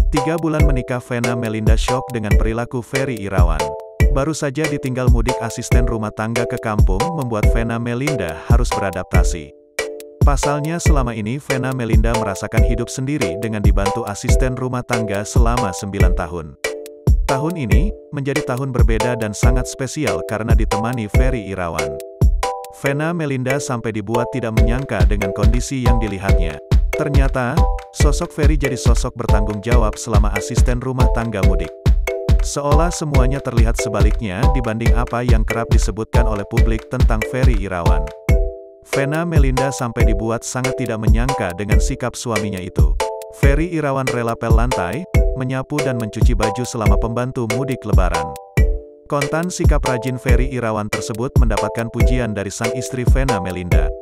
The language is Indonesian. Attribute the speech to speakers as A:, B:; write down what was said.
A: 3 bulan menikah, Vena Melinda syok dengan perilaku Ferry Irawan. Baru saja ditinggal mudik asisten rumah tangga ke kampung, membuat Vena Melinda harus beradaptasi. Pasalnya selama ini Vena Melinda merasakan hidup sendiri dengan dibantu asisten rumah tangga selama 9 tahun. Tahun ini, menjadi tahun berbeda dan sangat spesial karena ditemani Ferry Irawan. Vena Melinda sampai dibuat tidak menyangka dengan kondisi yang dilihatnya. Ternyata, sosok Ferry jadi sosok bertanggung jawab selama asisten rumah tangga mudik. Seolah semuanya terlihat sebaliknya dibanding apa yang kerap disebutkan oleh publik tentang Ferry Irawan. Vena Melinda sampai dibuat sangat tidak menyangka dengan sikap suaminya itu. Ferry Irawan rela pel lantai, menyapu dan mencuci baju selama pembantu mudik lebaran. Kontan sikap rajin Ferry Irawan tersebut mendapatkan pujian dari sang istri Vena Melinda.